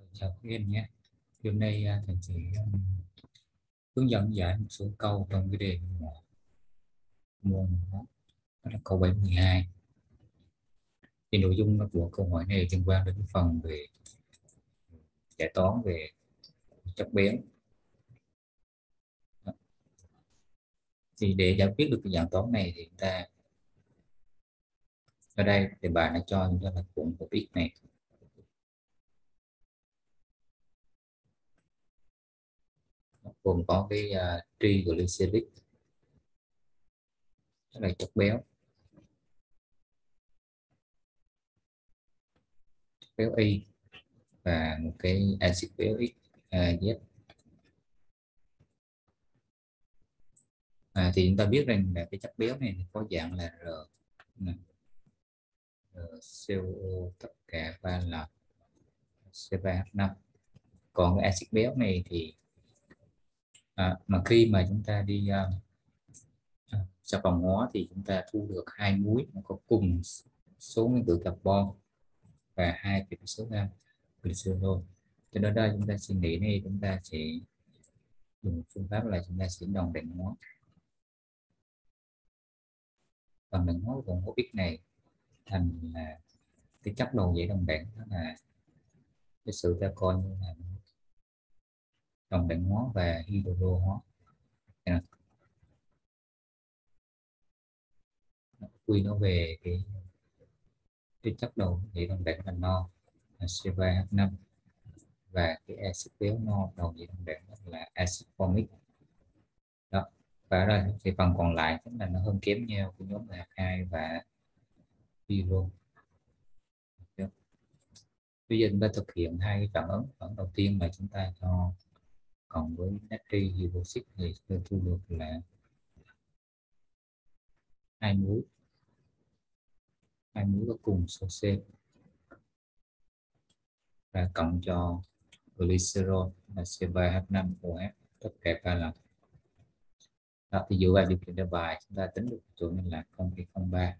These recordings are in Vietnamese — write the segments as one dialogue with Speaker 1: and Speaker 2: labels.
Speaker 1: Chào các em nhé. Hôm nay thầy sẽ hướng dẫn giải một số câu trong cái đề môn đó là câu 72. Thì nội dung của câu hỏi này liên quan đến cái phần về giải toán về chất béo. Thì để giải quyết được cái dạng toán này thì chúng ta ở đây thì bài đã cho chúng ta là cuộn một x này gồm có cái triglycerides, tức là chất béo Y và một cái axit béo X, Z. Thì chúng ta biết rằng là cái chất béo này có dạng là RCOO tất cả 3 lần C3H5. Còn cái axit béo này thì mà khi mà chúng ta đi xà phòng hóa thì chúng ta thu được hai muối nó có cùng số nguyên tử carbon và hai số gam glycerol. Cho nên đây chúng ta suy nghĩ này, chúng ta sẽ dùng phương pháp là chúng ta sẽ đòn định hóa bằng định hóa của hỗn x này thành là cái chất đầu dãy đồng đẳng, đó là cái sự ta coi như là đồng đẳng hóa và hydro hóa. Quy nó về cái chất đầu dãy đồng đẳng là no là C3H5 và cái axit béo no đầu dãy đồng đẳng là axit formic đó. Và ở đây thì phần còn lại chính là nó hơn kém nhau của nhóm là hai và hydro. Bây giờ chúng ta thực hiện hai cái phản ứng. Phản ứng đầu tiên là chúng ta cho cộng với natri hydroxit thì chúng ta thu được là hai muối có cùng số C và cộng cho glycerol là C3H5OH tất cả 3 lần. Đó, thì dựa vào điều kiện đề bài chúng ta tính được chỗ này là 0,03.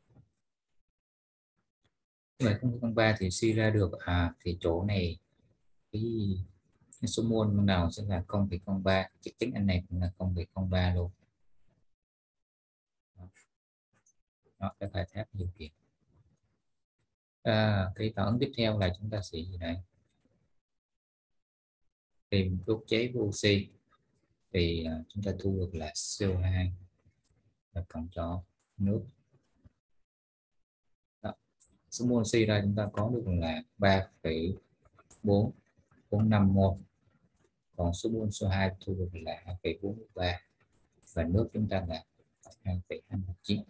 Speaker 1: Vậy 0,03 thì suy ra được thì chỗ này cái số mol nào sẽ là 0,03, chắc chắn anh này cũng là 0,03 luôn. Đó, cái khai thác điều kiện. Cái phản ứng tiếp theo là chúng ta sẽ gì đây? Tìm đốt cháy với oxy thì chúng ta thu được là CO2 và cộng cho nước. Đó. Số mol oxy ra chúng ta có được là 3,445 mol, còn số mol CO2 thu được là 2,43 và nước chúng ta là 2,29.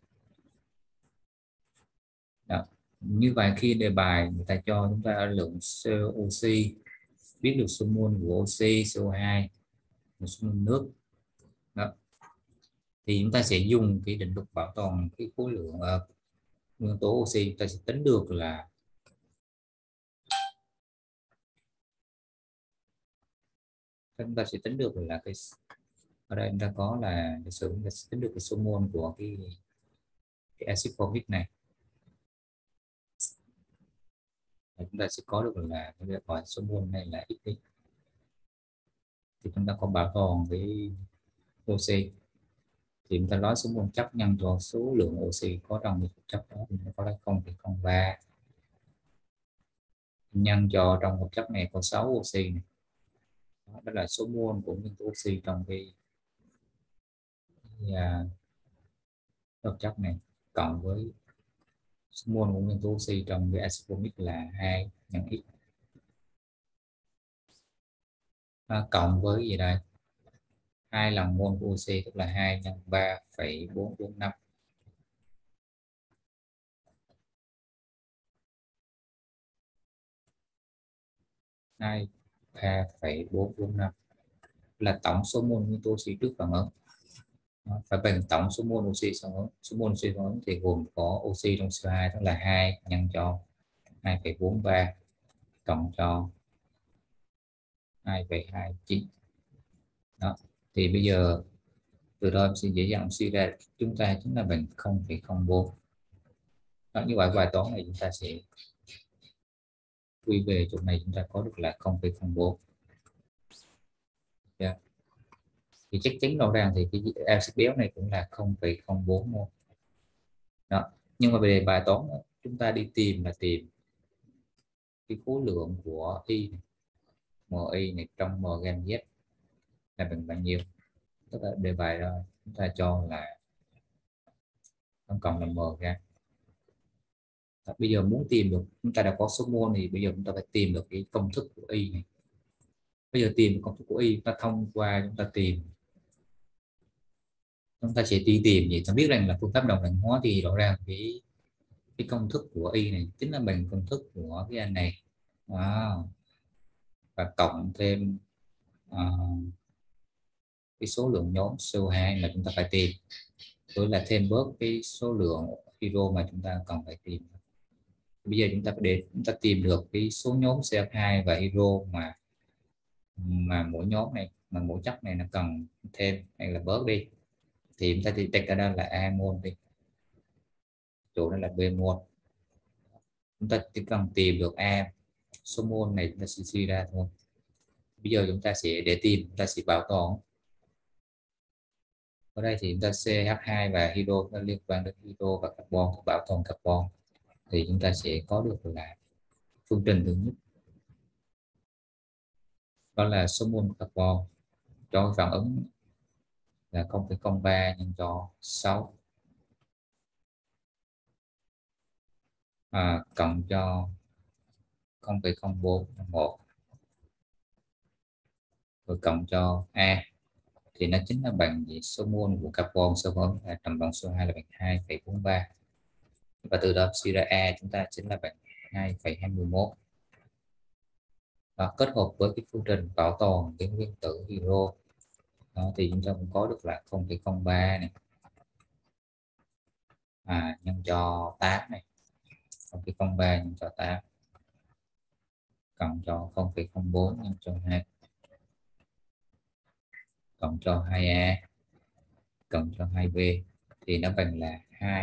Speaker 1: Đó. Như vậy khi đề bài người ta cho chúng ta lượng oxy, biết được số mol của oxy, CO2 và số mol nước. Đó. Thì chúng ta sẽ dùng cái định luật bảo toàn cái khối lượng nguyên tố oxy. Chúng ta sẽ tính được là cái ở đây chúng ta có là chúng ta sẽ tính được cái số mol của cái axit formic này. Và chúng ta sẽ có được là cái gọi số mol này là x. Thì chúng ta có bảo toàn với oxy thì chúng ta nói số mol chất nhân cho số lượng oxy có trong cái chất đó thì nó có là 0,03 nhân cho trong một chất này có 6 oxy này. Đó là số mol của nguyên tố oxy trong cái hợp chất này cộng với số mol của nguyên tố oxy trong cái axit formic là 2 nhân x cộng với gì đây 2 lần mol của oxy, tức là 2 nhân 3,445 3,445 là tổng số mol nguyên tố oxy trước phản ứng. Phải bằng tổng số mol oxy phản ứng. Số mol oxy phản ứng thì gồm có oxy trong CO2 tức là 2 nhân cho 2,43 cộng cho 2,29. Đó. Thì bây giờ từ đó sẽ dễ dàng suy ra chúng ta chính là bằng 0,04. Đó, như vậy bài toán này chúng ta sẽ quy về chỗ này chúng ta có được là 0,04. Yeah. Thì chắc chắn rõ ràng thì cái axit béo này cũng là 0,04 mol. Đó. Nhưng mà về bài toán chúng ta đi tìm là tìm cái khối lượng của y này, MI này trong m gam Z là bằng bao nhiêu. Tức là đề bài đó chúng ta cho là tổng cộng là m gam. Bây giờ muốn tìm được, chúng ta đã có số mol thì bây giờ chúng ta phải tìm được cái công thức của y này. Bây giờ tìm công thức của y, ta thông qua chúng ta tìm, chúng ta sẽ đi tìm gì, ta biết rằng là phương pháp đồng đẳng hóa thì rõ ràng cái công thức của y này chính là bằng công thức của cái anh này. Wow. Và cộng thêm cái số lượng nhóm CO2 mà chúng ta phải tìm, với là thêm bớt cái số lượng hydro mà chúng ta cần phải tìm. Bây giờ chúng ta để chúng ta tìm được cái số nhóm CH2 và hydro mà mỗi nhóm này, mà mỗi chất này nó cần thêm hay là bớt đi, thì chúng ta thì đặt ở đây là A mol đi, chỗ đó là B mol. Chúng ta chỉ cần tìm được A, số mol này chúng ta sẽ suy ra thôi. Bây giờ chúng ta sẽ để tìm, chúng ta sẽ bảo toàn. Ở đây thì chúng ta CH2 và hydro nó liên quan đến hydro và carbon, bảo toàn carbon, thì chúng ta sẽ có được là phương trình thứ nhất, đó là số mol carbon cho phản ứng là 0,03 nhân cho 6 cộng cho 0,041 rồi cộng cho A, thì nó chính là bằng gì, số mol của carbon số vấn là trầm bằng số 2 là bằng 2,43, và từ đó suy ra A chúng ta chính là bằng 2,21. Và kết hợp với cái phương trình bảo toàn cái nguyên tử hydro đó, thì chúng ta cũng có được là 0,03 này nhân cho 8 này, 0,03 nhân cho 8 cộng cho 0,04 nhân cho 2 cộng cho 2A cộng cho 2B, thì nó bằng là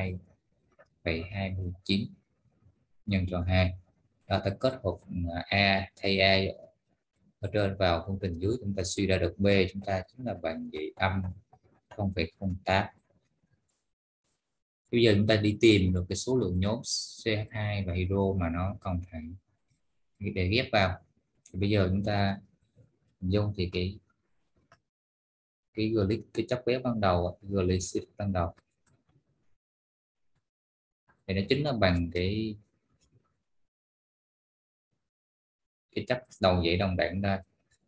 Speaker 1: 2,29 nhân cho 2. Đó, ta kết hợp A thay A ở trên vào phương trình dưới, chúng ta suy ra được B chúng ta chính là bằng gì, âm 0,08. Bây giờ chúng ta đi tìm được cái số lượng nhóm CH2 và hydro mà nó cần phải để ghép vào, thì bây giờ chúng ta dùng thì cái chất béo ban đầu, glycid ban đầu, thì nó chính là bằng cái chất đầu dãy đồng đẳng đây,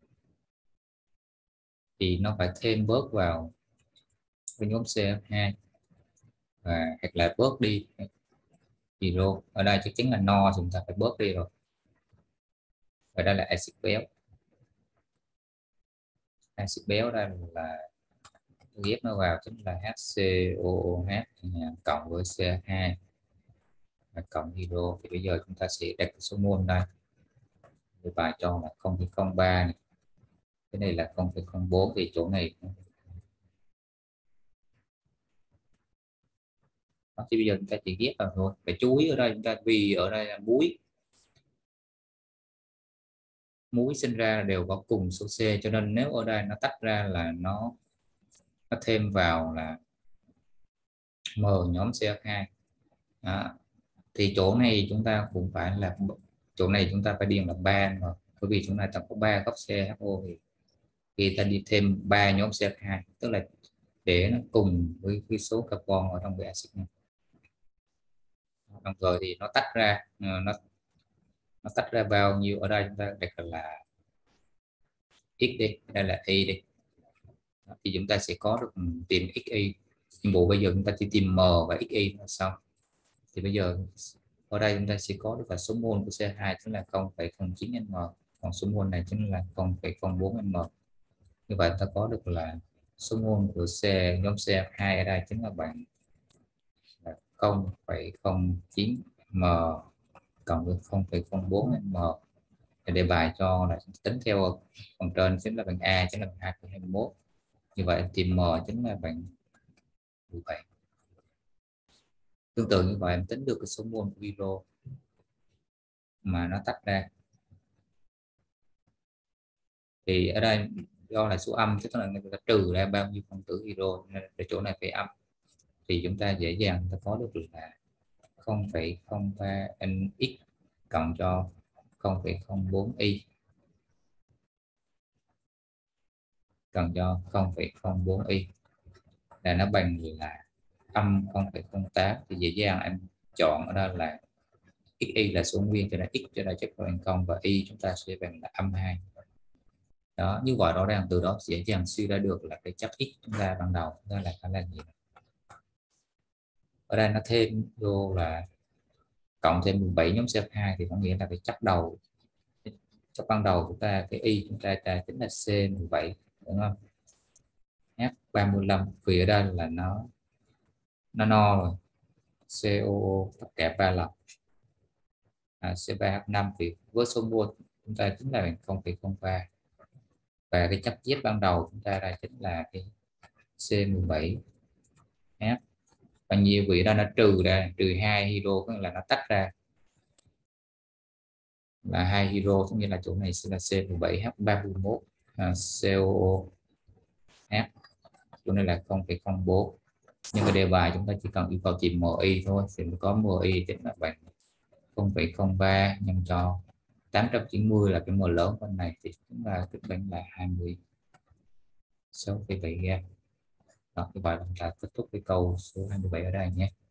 Speaker 1: thì nó phải thêm bớt vào cái nhóm CH2 và hoặc là bớt đi hydro. Ở đây chắc chắn là no thì chúng ta phải bớt đi rồi. Và đây là axit béo. Axit béo đây là ghép nó vào chính là HCOOH cộng với CH2 và cộng hydro. Thì bây giờ chúng ta sẽ đặt số mol đây, thì bài cho là 0,03 này. Cái này là 0,04, thì chỗ này đó, thì bây giờ chúng ta chỉ ghép vào thôi. Phải chú ý ở đây chúng ta, vì ở đây là muối sinh ra đều có cùng số C, cho nên nếu ở đây nó tách ra là nó thêm vào là M nhóm CH2 đó. Thì chỗ này chúng ta cũng phải là, chỗ này chúng ta phải điền là 3 rồi, bởi vì chúng ta có 3 góc CHO, thì ta đi thêm 3 nhóm CH2, tức là để nó cùng với cái số carbon ở trong cái axit này. Đồng thời thì nó tách ra nó tách ra bao nhiêu, ở đây chúng ta đặt là x đi, đây là y đi. Thì chúng ta sẽ có được tìm xy. Nhiệm vụ bây giờ chúng ta chỉ tìm m và xy là xong. Thì bây giờ ở đây chúng ta sẽ có được là số mol của C2 chính là 0,09 m, còn số mol này chính là 0,04 m. Như vậy ta có được là số mol của nhóm CH2 ở đây chính là bằng 0,09 m cộng với 0,04 m. Đề bài cho là tính theo phần trên chính là bằng A chính là bằng 2,21. Như vậy tìm m chính là bằng 17. Tương tự như vậy em tính được cái số mol của hydro mà nó tách ra Thì ở đây do là số âm, tức là người ta trừ ra bao nhiêu phân tử hydro nên ở chỗ này phải âm, thì chúng ta dễ dàng ta có được là 0,03 nx cộng cho 0,04 y cộng cho 0,04 y là nó bằng là âm 0,08. Thì dễ dàng em chọn ở đây là xy là số nguyên, cho nên x cho nên chất bằng không, và y chúng ta sẽ bằng là âm 2. Đó, như vậy rõ ràng từ đó dễ dàng suy ra được là cái chất x chúng ta ban đầu đó là phải là gì. Ở đây nó thêm vô là cộng thêm 17 nhóm CH2 thì có nghĩa là cái chất đầu, chất ban đầu chúng ta cái y chúng ta chính là C17 đúng không, H35 vì ở đây là nó no rồi, COO tất cả 3 lần, C3H5 thì với số mol chúng ta chính là 0,03, và cái chất Z ban đầu chúng ta chính là cái C17H, và nhiều vị đó nó trừ ra, trừ 2 hydro có nghĩa là nó tách ra là 2 hydro, có nghĩa là chỗ này sẽ là C17H31 COOH, chỗ này là 0,04. Nhưng mà đề bài chúng ta chỉ cần yêu cầu tìm MI thôi, thì mới có MI chính là bằng 0,03 nhân cho 890 là cái M lớn bên này, thì chúng ta tính bằng là 26,7 gram. Đó, như vậy là chúng ta kết thúc cái câu số 27 ở đây nhé.